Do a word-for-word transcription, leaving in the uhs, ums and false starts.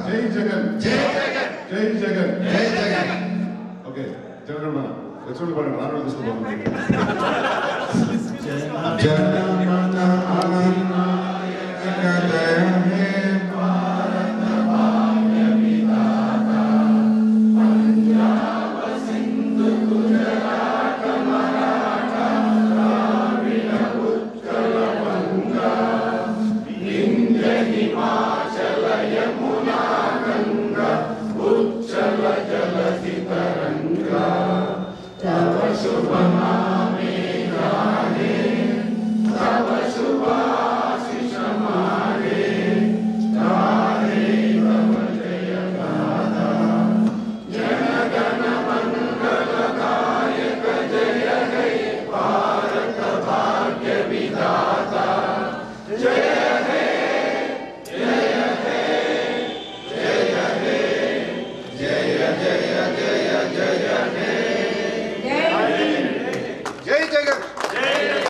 జై జగన్ జై జగన్ జై జగన్ జై జగన్. ఓకే జగన్ మన ఎక్స్ట్రా పడండి రాను తీసుకుంటాం. జగన్